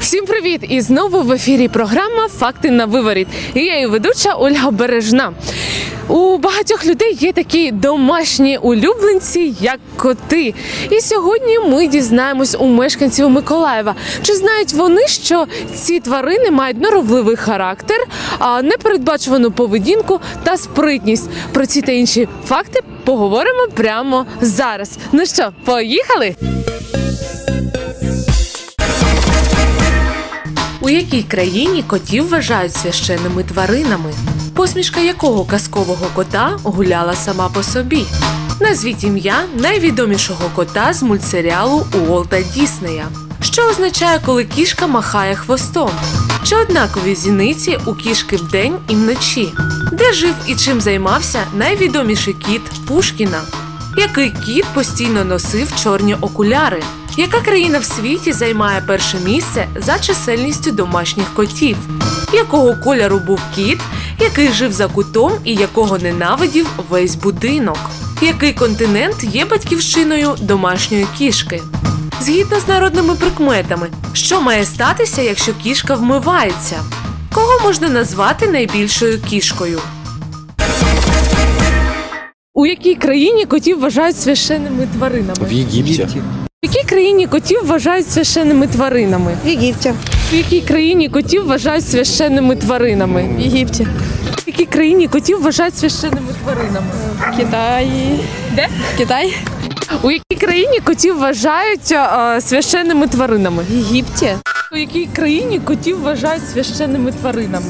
Всім привіт! І знову в ефірі програма «Факти на виворіт». І я її ведуча Ольга Бережна. У багатьох людей є такі домашні улюбленці, як коти. І сьогодні ми дізнаємось у мешканців Миколаєва, чи знають вони, що ці тварини мають норовливий характер, непередбачувану поведінку та спритність. Про ці та інші факти поговоримо прямо зараз. Ну що, поїхали? У якій країні котів вважають священними тваринами? Посмішка якого казкового кота гуляла сама по собі? Назвіть ім'я найвідомішого кота з мультсеріалу Уолта Діснея. Що означає, коли кішка махає хвостом? Чи однакові зіниці у кішки вдень і вночі? Де жив і чим займався найвідоміший кіт Пушкіна? Який кіт постійно носив чорні окуляри? Яка країна в світі займає перше місце за чисельністю домашніх котів? Якого кольору був кіт, який жив за кутом і якого ненавидів весь будинок? Який континент є батьківщиною домашньої кішки? Згідно з народними прикметами, що має статися, якщо кішка вмивається? Кого можна назвати найбільшою кішкою? У якій країні котів вважають священними тваринами? В Єгипті. В якій країні котів вважають священними тваринами? В Єгипті. В якій країні котів вважають священними тваринами? В Єгипті. В якій країні котів вважають священними тваринами? В Китаї. Де? Китай. У якій країні котів вважають священними тваринами? В Єгипті. У якій країні котів вважають священними тваринами?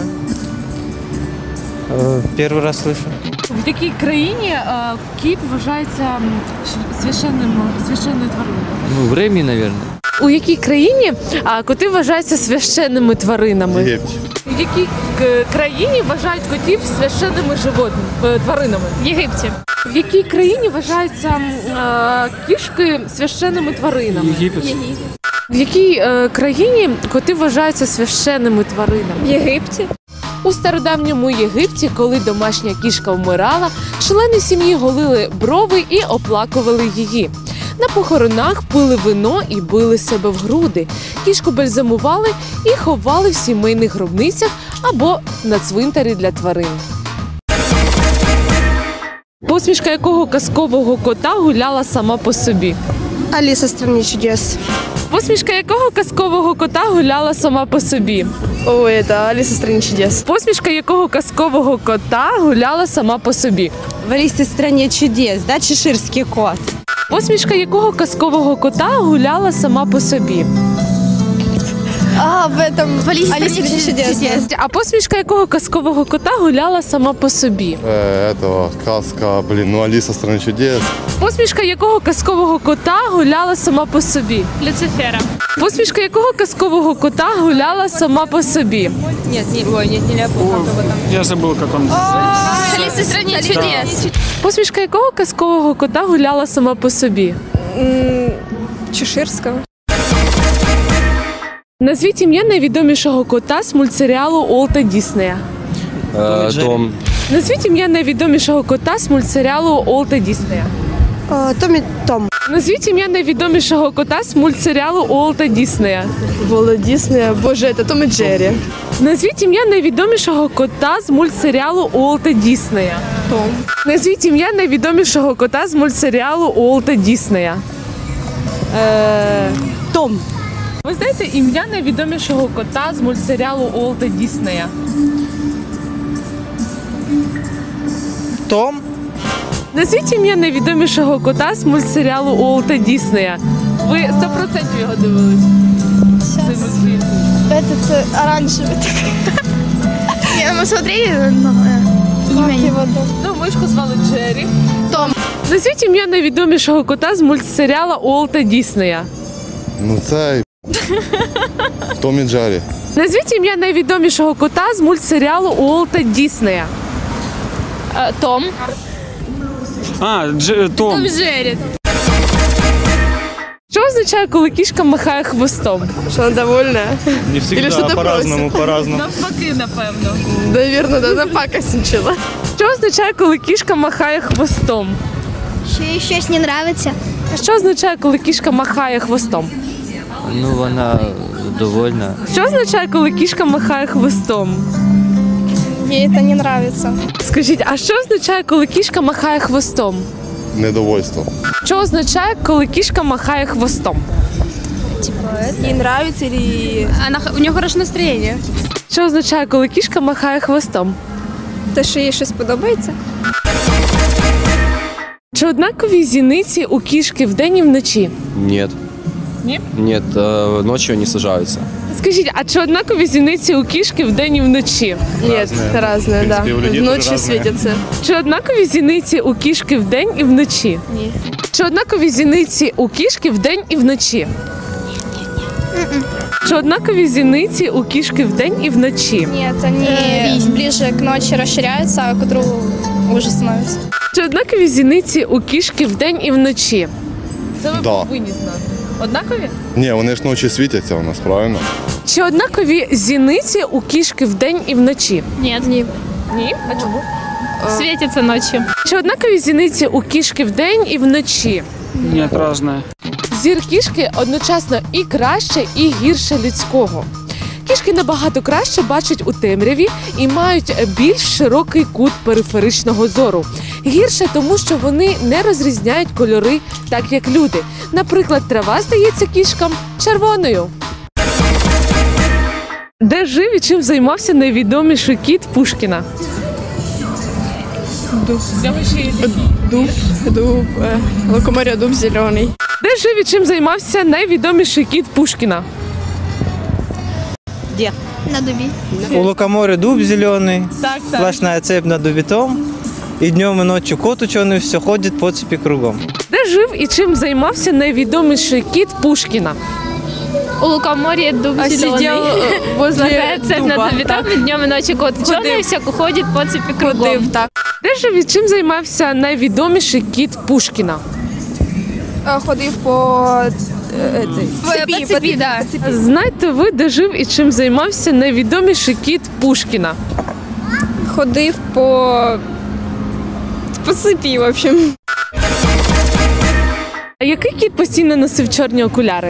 Первый раз слышу. В якій країні кіт вважається священною твариною? Ну, в Римі, наверное. У якій країні коти вважаються священними тваринами? В Єгипті. В якій країні вважають котів священними тваринами? В Єгипті. В якій країні вважаються кішки священними тваринами? Єгипет. В якій країні коти вважаються священними тваринами? В Єгипті. У стародавньому Єгипті, коли домашня кішка вмирала, члени сім'ї голили брови і оплакували її. На похоронах пили вино і били себе в груди. Кішку бальзамували і ховали в сімейних гробницях або на цвинтарі для тварин. Посмішка якого казкового кота гуляла сама по собі? Аліса в страні чудес. Посмішка якого казкового кота гуляла сама по собі? О, це Аліса в страні чудес. Посмішка якого казкового кота гуляла сама по собі? В Алісі в страні чудес, да, чеширський кот. Посмішка якого казкового кота гуляла сама по собі? А, в этом в Алісі в страні чудес. А посмішка якого казкового кота гуляла сама по собі? Этого сказка, Алиса в стране чудес. Посмішка якого казкового кота гуляла сама по собі? Люцифера. Посмішка якого казкового кота гуляла сама по собі? Не Леопольда. Я забыл, как он. Аліса в страні чудес. Посмішка якого казкового кота гуляла сама по собі? Чеширського. Назвіть ім'я найвідомішого кота з мультсеріалу Уолта Діснея. Том. Назвіть ім'я найвідомішого кота з мультсеріалу Уолта Діснея. Томі Том. Назвіть ім'я найвідомішого кота з мультсеріалу Уолта Діснея. Воло Діснея. Боже, це Том і Джері. Назвіть ім'я найвідомішого кота з мультсеріалу Уолта Діснея. Том. Назвіть ім'я найвідомішого кота з мультсеріалу Уолта Діснея. Том. Ви знаєте ім'я найвідомішого кота з мультсеріалу Уолта Діснея? Том? Назвіть ім'я найвідомішого кота з мультсеріалу Уолта Діснея. Ви 100% його дивились? Этот оранжевый такой. Мы смотрели, но имя Ну, мишку звали Джері. Том. Назвіть ім'я найвідомішого кота з мультсеріалу Уолта Діснея. Ну це Том і Джері. Назвіть ім'я найвідомішого кота з мультсеріалу Уолта Діснея. Том. Том. Джерри. Що означає, коли кішка махає хвостом? Що вона довольна? Не Или что-то по-разному. Навпаки, напевно. Наверное, да, напакостничала. Що означає, коли кішка махає хвостом? Що їй щось не нравиться. Що означає, коли кішка махає хвостом? Ну, вона довольна. Що означає, коли кішка махає хвостом? Ей это не нравится. Скажіть, а що означає, коли кішка махає хвостом? Недовольство. Що означає, коли кішка махає хвостом? Ей нравится или... У нее хорошее настроение. Що означає, коли кішка махає хвостом? Те, що їй щось подобається. Чи однакові зіниці у кішки вдень і вночі? Нет. Нет? Нет, ночью они сажаются. Скажіть, а чи однакові зіниці у кішки вдень і вночі? Нет, разные, да. принципе, у людей тоже Ночью разные. светятся. Чи однакові зіниці у кішки вдень і вночі? Ні. Чи однакові зіниці у кішки вдень і вночі? Чи однакові зіниці у кішки вдень і вночі? Нет, они ближе к ночи расширяются, а к утру уже становятся. Чи однакові зіниці у кішки вдень і вночі? Це ви Да. повинні знати. Однакові? Ні, вони ж ночі світяться у нас, правильно? Чи однакові зіниці у кішки вдень і вночі? Нет. Ні. А чому? Светится ночью. Чи однакові зіниці у кішки вдень і вночі? Нет, разная. Зір кішки одночасно і краще, і гірше людського. Кішки набагато краще бачать у темряві і мають більш широкий кут периферичного зору. Гірше тому, що вони не розрізняють кольори, так як люди. Наприклад, трава здається кішкам червоною. Де жив і чим займався найвідоміший кіт Пушкіна? Дуб, лукоморье, дуб зеленый. Де жив і чим займався найвідоміший кіт Пушкіна? На дубі. У лукоморья дуб зеленый, Так, сплошная цепь над убитом. И днем, и ночью кот ученый все ходит по цепи кругом. Де жив і чим займався найвідоміший кіт Пушкіна? У лукоморья дуб Сидел возле Цепь дуба. над дубитом, и днем и ночью кот ученый, все ходит по цепи кругом. Ходив, так. Де жив і чим займався найвідоміший кіт Пушкіна? Ходив по По цепи, да. Знаєте ви, де жив і чим займався найвідоміший кіт Пушкіна? Ходив по цепи, в общем. А який кіт постійно носив чорні окуляри?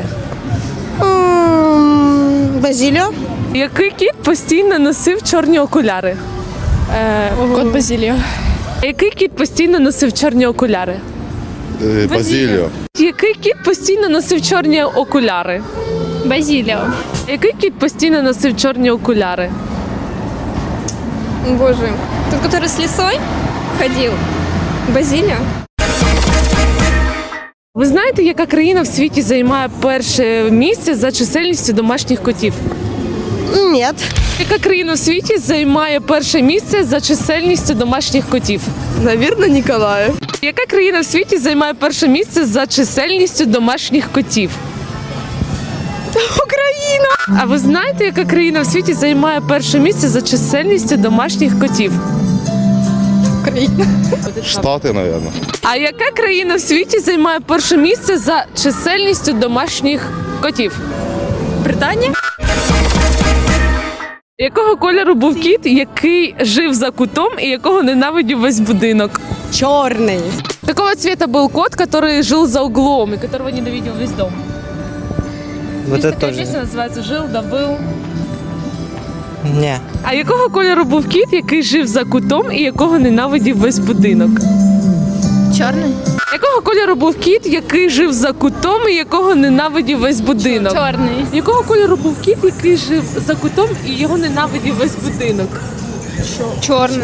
Базилио. Який кіт постійно носив чорні окуляри? Кот Базилио. А який кіт постійно носив чорні окуляри? Базіліо. Який кіт постійно носив чорні окуляри? Базилио. А який кіт постійно носив чорні окуляри? Боже. Тот, который с лисой ходил. Базилио. Ви знаєте, яка країна в світі займає перше місце за чисельністю домашніх котів? Нет. Яка країна в світі займає перше місце за чисельністю домашніх котів? Наверное, Николаев. Яка країна в світі займає перше місце за чисельністю домашніх котів? Украина. А ви знаєте, яка країна в світі займає перше місце за чисельністю домашніх котів? Украина. Штати, мабуть. А яка країна в світі займає перше місце за чисельністю домашніх котів? Британия. Якого кольору був кіт, який жив за кутом і якого ненавидів весь будинок? Черный. Какого цвета был кот, который жил за углом и которого ненавидел весь дом? Вот Есть это такая тоже. песня, называется «Жил да был». Не. А якого кольору був кіт, який жив за кутом і якого ненавидів весь будинок? Черный? Якого кольору був кіт, який жив за кутом і якого ненавидів весь будинок? Черный. Якого кольору був кіт, який жив за кутом і його ненавидів весь будинок? Черный.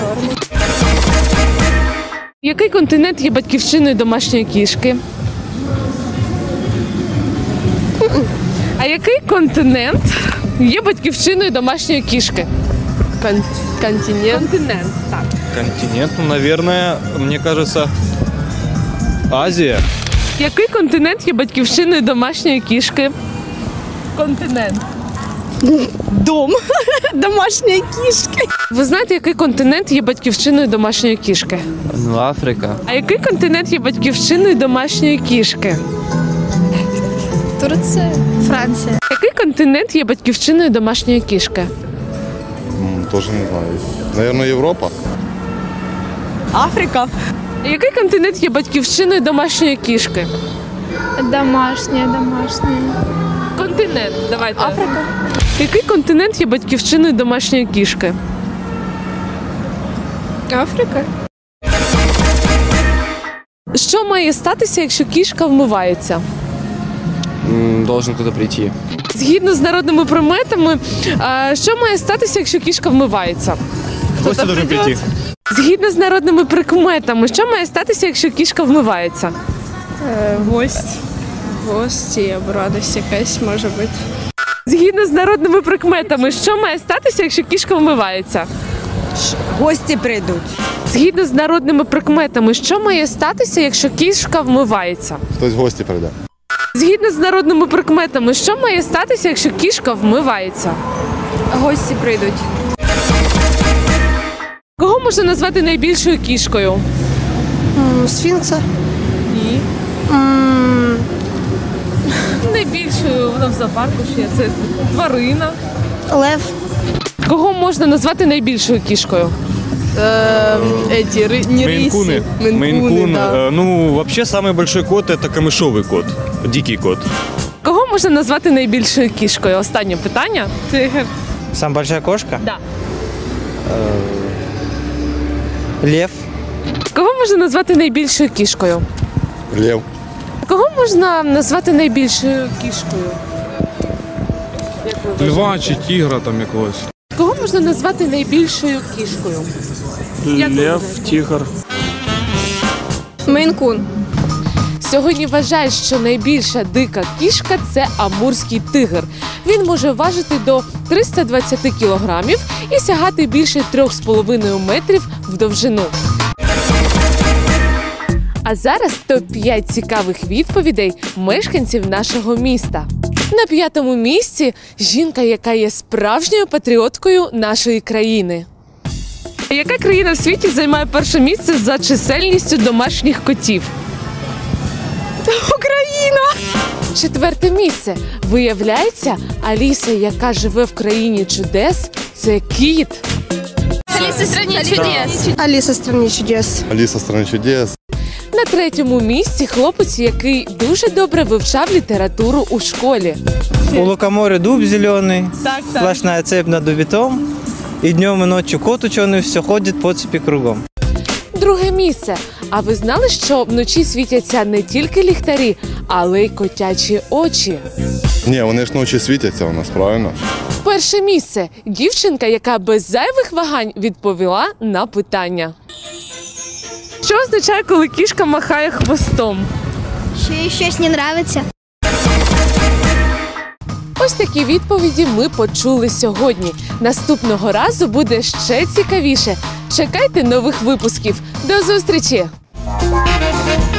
Який континент є батьківщиною домашньої кішки? А який континент є батьківщиною домашньої кішки? Континент. Континент, так. Континент, ну, наверное, мне кажется, Азия. Який континент є батьківщиною домашньої кішки? Континент. Дом. Домашние кишки. Ви знаєте, який континент є батьківщиною домашньої кішки? Ну, Африка. А який континент є батьківщиною домашньої кішки? Турция. Франция. Який континент є батьківщиною домашньої кішки? Теж не знаю. Наверное, Європа. Африка. А який континент є батьківщиною домашньої кішки? Домашняя. Континент, давайте. Африка. Який континент є батьківщиною домашньої кішки? Африка? Що має статися, якщо кішка вмивається? Должен кто-то прийти. Згідно з народними приметами, що має статися, якщо кішка вмивається? Гости должен прийти. Згідно з народними прикметами, що має статися, якщо кішка вмивається? Гость. Гості або радість якась може бути. Згідно з народними прикметами, що має статися, якщо кішка вмивається? Гості прийдуть. Згідно з народними прикметами, що має статися, якщо кішка вмивається? Хтось в гості прийде. Згідно з народними прикметами, що має статися, якщо кішка вмивається? Гості прийдуть. Кого можна назвати найбільшою кішкою? Сфінкса? Ні. Найбільшою вона в зоопарку ще це тварина. Лев. Кого можна назвати найбільшою кішкою? Мейн-куны. Мейн-кун. Ну, вообще самый большой кот это камышовый кот. Дикий кот. Кого можна назвати найбільшою кішкою? Останнє питання. Тигр. Самая большая кошка? Да. Лев. Кого можна назвати найбільшою кішкою? Лев. Кого можна назвати найбільшою кішкою? Як ви вважаєте? Льва чи тігра там якогось. Кого можна назвати найбільшою кішкою? Як ви Лев, вважаєте? тигр. Мейн-кун. Сьогодні вважають, що найбільша дика кішка – це амурський тигр. Він може важити до 320 кілограмів і сягати більше 3,5 метрів в довжину. А зараз топ-5 цікавих відповідей мешканців нашого міста. На 5-му місці – жінка, яка є справжньою патріоткою нашої країни. Яка країна в світі займає перше місце за чисельністю домашніх котів? Україна! 4-те місце. Виявляється, Аліса, яка живе в країні чудес, це кіт. Аліса в страні чудес. Аліса в страні чудес. Алиса в стране чудес. На 3-му місці хлопець, який дуже добре вивчав літературу у школі. У лукоморья дуб зеленый, Так, сплошная цепь над убитом. И днем, и ночью кот ученый все ходит по цепи кругом. 2-ге місце. А ви знали, що вночі світяться не тільки ліхтарі, але й котячі очі? Ні, вони ж ночі світяться у нас, правильно? 1-ше місце. Дівчинка, яка без зайвих вагань відповіла на питання. Що означає, коли кішка махає хвостом? Що їй щось не подобається? Ось такі відповіді ми почули сьогодні. Наступного разу буде ще цікавіше. Чекайте нових випусків. До зустрічі!